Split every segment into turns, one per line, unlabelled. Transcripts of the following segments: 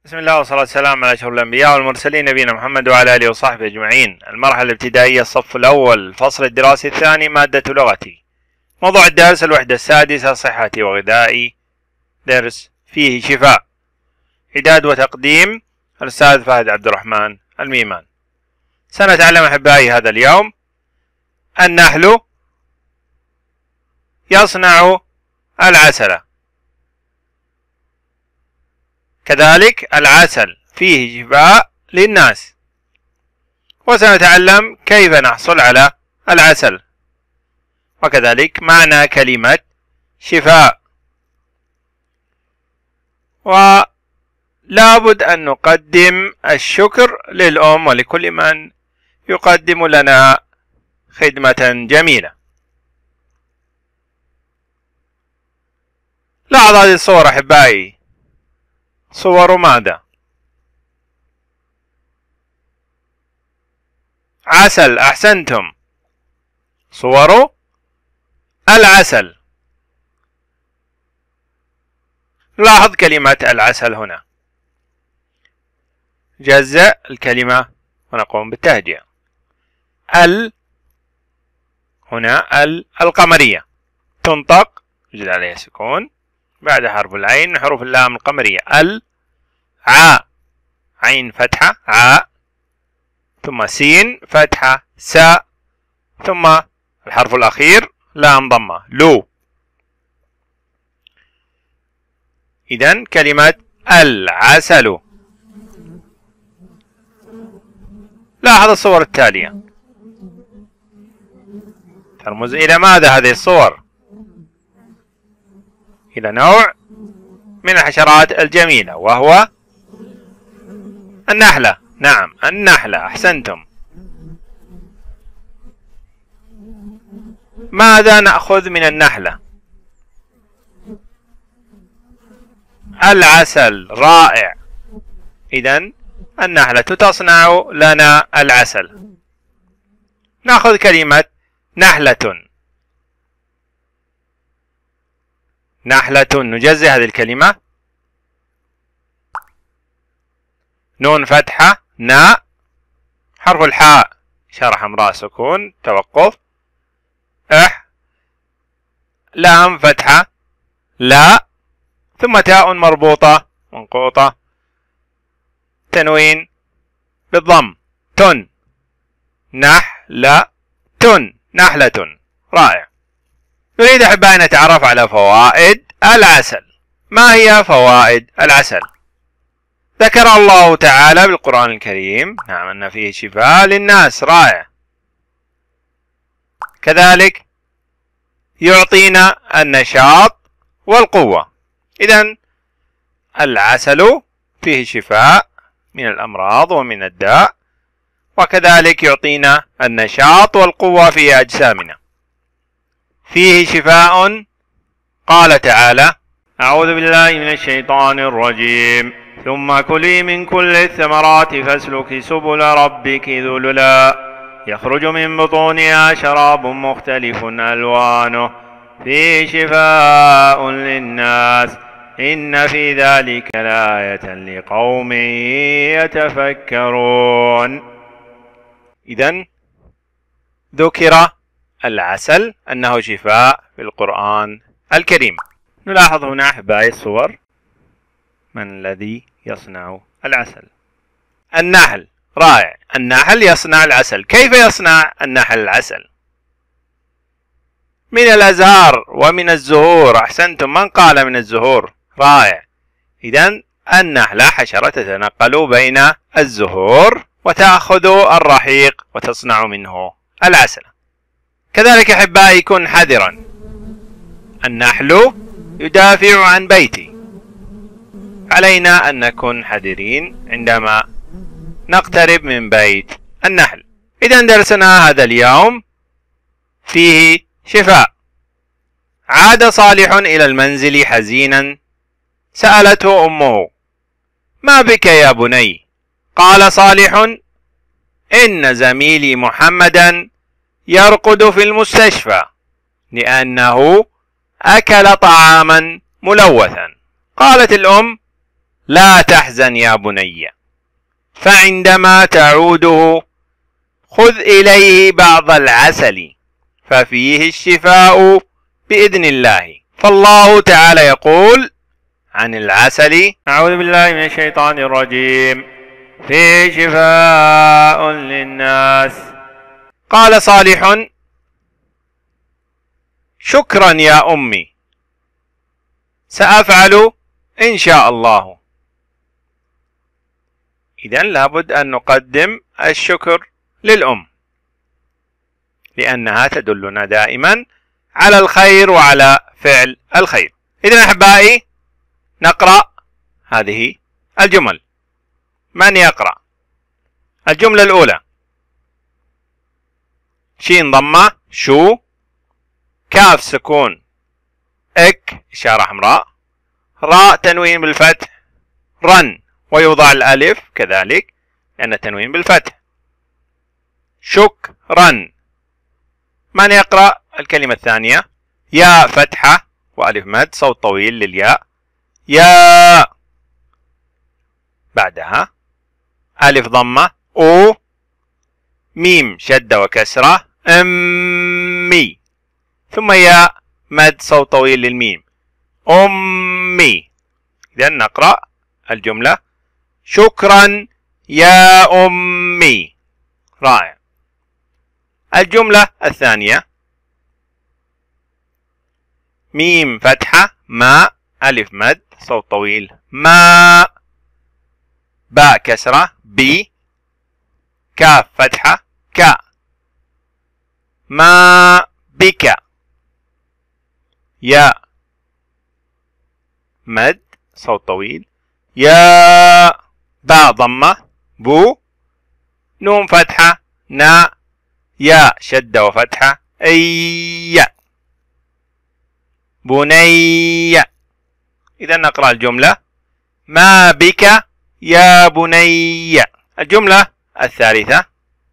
بسم الله والصلاة والسلام على أشرف الأنبياء والمرسلين نبينا محمد وعلى آله وصحبه أجمعين. المرحلة الابتدائية الصف الأول الفصل الدراسي الثاني مادة لغتي. موضوع الدرس الوحدة السادسة صحتي وغذائي، درس فيه شفاء. إعداد وتقديم الأستاذ فهد عبد الرحمن الميمان. سنتعلم أحبائي هذا اليوم النحل يصنع العسل، كذلك العسل فيه شفاء للناس، وسنتعلم كيف نحصل على العسل، وكذلك معنى كلمة شفاء. ولا بد أن نقدم الشكر للأم ولكل من يقدم لنا خدمة جميلة. لاحظ هذه الصور أحبائي، صور ماذا؟ عسل، أحسنتم، صور العسل. لاحظ كلمة العسل هنا، جزء الكلمة ونقوم بالتهجئة. هنا القمرية تنطق، يوجد عليها سكون، بعد حرف العين من حروف اللام القمرية. عاء، عين فتحة عاء، ثم سين فتحة ساء، ثم الحرف الأخير لام ضمة لو. إذن كلمة العسل. لاحظ الصور التالية، ترمز إلى ماذا هذه الصور؟ إلى نوع من الحشرات الجميلة وهو النحلة. نعم، النحلة، أحسنتم. ماذا نأخذ من النحلة؟ العسل، رائع. إذن النحلة تصنع لنا العسل. نأخذ كلمة نحلة. نحلة، نجزئ هذه الكلمة، نون فتحة ناء، حرف الحاء إشارة حمراء سكون توقف، لام فتحة لا، ثم تاء مربوطة منقوطة، تنوين بالضم، تن، نحلة، نحلة، رائع. نريد أحبائي نتعرف على فوائد العسل. ما هي فوائد العسل؟ ذكر الله تعالى بالقرآن الكريم، نعم، أن فيه شفاء للناس، رائع. كذلك يعطينا النشاط والقوة. إذن العسل فيه شفاء من الأمراض ومن الداء، وكذلك يعطينا النشاط والقوة في أجسامنا. فيه شفاء، قال تعالى: أعوذ بالله من الشيطان الرجيم، ثم كلي من كل الثمرات فاسلكي سبل ربك ذللا يخرج من بطونها شراب مختلف ألوانه فيه شفاء للناس إن في ذلك لآية لقوم يتفكرون. إذن ذكر العسل أنه شفاء في القرآن الكريم. نلاحظ هنا أحبائي الصور. من الذي يصنع العسل؟ النحل، رائع. النحل يصنع العسل. كيف يصنع النحل العسل؟ من الأزهار ومن الزهور، أحسنتم، من قال من الزهور؟ رائع. إذن النحلة حشرة تتنقل بين الزهور وتأخذ الرحيق وتصنع منه العسل. كذلك أحبائي كن حذرا، النحل يدافع عن بيتي، علينا أن نكون حذرين عندما نقترب من بيت النحل. إذن درسنا هذا اليوم فيه شفاء. عاد صالح إلى المنزل حزينا، سألته أمه: ما بك يا بني؟ قال صالح: إن زميلي محمدا يرقد في المستشفى لأنه أكل طعاما ملوثا. قالت الأم: لا تحزن يا بني، فعندما تعوده خذ إليه بعض العسل ففيه الشفاء بإذن الله. فالله تعالى يقول عن العسل: أعوذ بالله من الشيطان الرجيم، فيه شفاء للناس. قال صالح: شكرا يا أمي، سأفعل إن شاء الله. إذن لابد أن نقدم الشكر للأم، لأنها تدلنا دائما على الخير وعلى فعل الخير. إذن أحبائي نقرأ هذه الجمل. من يقرأ؟ الجملة الأولى: شين ضمة شو، كاف سكون اك إشارة حمراء، راء تنوين بالفتح رن، ويوضع الألف كذلك لأن التنوين بالفتح. شكرا. من يقرأ الكلمة الثانية؟ يا فتحة وألف مد صوت طويل للياء، يا، بعدها ألف ضمة أو، ميم شدة وكسرة أمي، ثم ياء مد صوت طويل للميم أمي. إذن نقرأ الجملة: شكرا يا أمي. رائع. الجملة الثانية: ميم فتحة ما ألف مد صوت طويل ما، باء كسرة بي، كاف فتحة كا، ما بك، يا مد صوت طويل يا، باء ضمة بو، نون فتحة نا، يا شدة وفتحة أي، بني. إذا نقرأ الجملة: ما بك يا بني. الجملة الثالثة: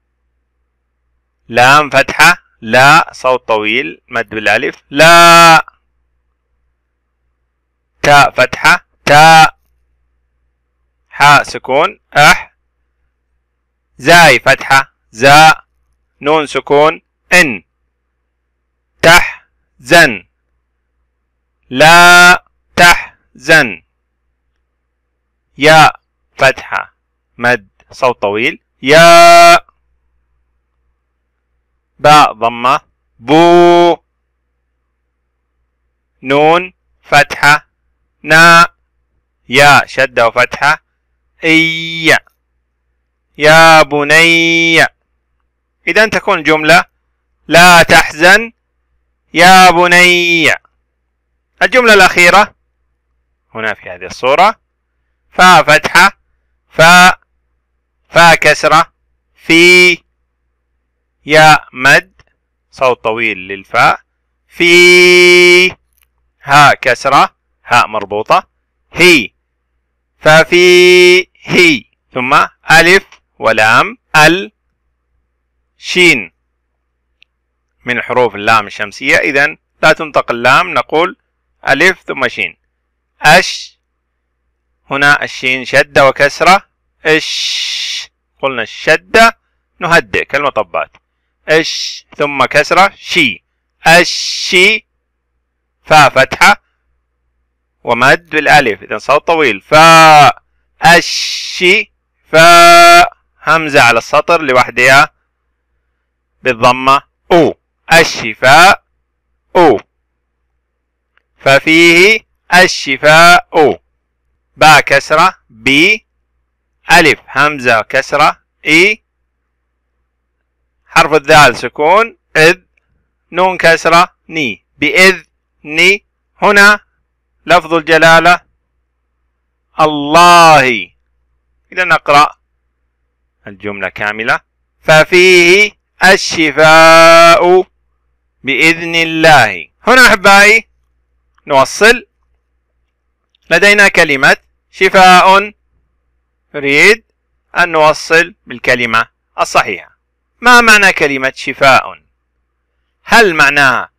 لام فتحة لا صوت طويل مد بالألف لا، تاء فتحة تاء، حاء سكون أح، زاي فتحة زاء، نون سكون إن، تحزن لا تحزن، يا فتحة مد صوت طويل يا، باء ضمة بو، نون فتحة نا، يا شدة وفتحة إي، يا بني. إذا تكون الجملة: لا تحزن يا بني. الجملة الأخيرة هنا في هذه الصورة: فاء فتحة فاء، فاء كسرة في، ياء مد صوت طويل للفاء في، هاء كسرة هاء مربوطة هي، ففي هي، ثم ألف ولام ال، شين من حروف اللام الشمسية، إذن لا تنطق اللام، نقول ألف ثم شين. أش، هنا الشين شدة وكسرة إش، قلنا الشدة نهدئ كالمطبات، إش ثم كسرة شي، الشي، فاء فتحة ومد بالألف إذن صوت طويل فاء، الشي، فاء، همزة على السطر لوحدها بالضمة أو، الشفاء أو، ففيه الشفاء أو، باء كسرة بي، ألف همزة كسرة إي، حرف الذال سكون إذ، نون كسرة ني، بإذن. هنا لفظ الجلالة الله. إذا نقرأ الجملة كاملة: ففيه الشفاء بإذن الله. هنا أحبائي نوصل، لدينا كلمة شفاء، نريد أن نوصل بالكلمة الصحيحة. ما معنى كلمة شفاء؟ هل معناها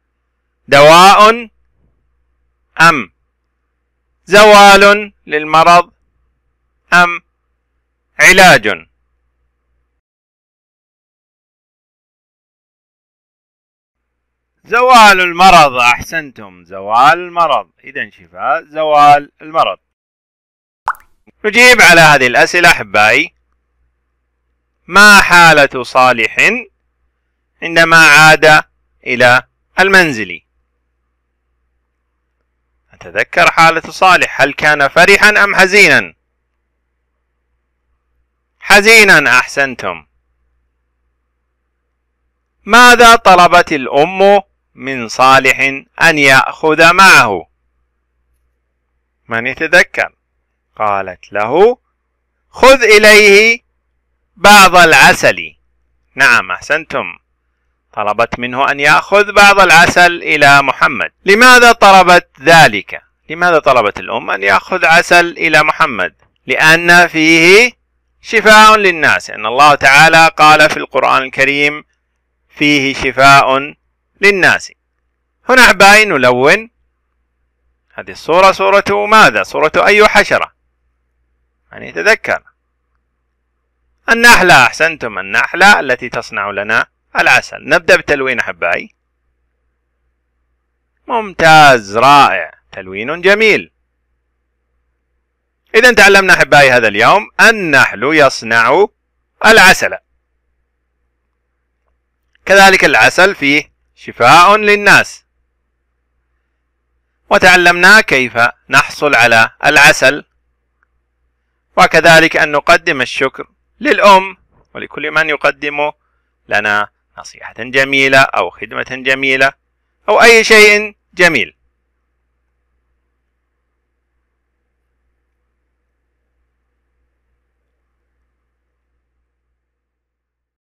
دواء أم زوال للمرض أم علاج؟ زوال المرض. أحسنتم، زوال المرض، إذا شفاء زوال المرض. نجيب على هذه الأسئلة أحبائي. ما حالة صالح عندما عاد إلى المنزل؟ نتذكر حالة صالح، هل كان فرحا أم حزينا؟ حزينا، أحسنتم. ماذا طلبت الأم من صالح أن يأخذ معه؟ من يتذكر؟ قالت له: خذ إليه بعض العسل. نعم، أحسنتم، طلبت منه أن يأخذ بعض العسل إلى محمد. لماذا طلبت ذلك؟ لماذا طلبت الأم أن يأخذ عسل إلى محمد؟ لأن فيه شفاء للناس، إن الله تعالى قال في القرآن الكريم: فيه شفاء للناس. هنا أحبائي نلون هذه الصورة. صورة ماذا؟ صورة أي حشرة؟ يعني تذكر. النحلة، أحسنتم، النحلة التي تصنع لنا العسل. نبدأ بتلوين أحبائي. ممتاز، رائع، تلوين جميل. إذا تعلمنا أحبائي هذا اليوم النحل يصنع العسل، كذلك العسل فيه شفاء للناس، وتعلمنا كيف نحصل على العسل، وكذلك أن نقدم الشكر للأم ولكل من يقدم لنا نصيحة جميلة أو خدمة جميلة أو أي شيء جميل.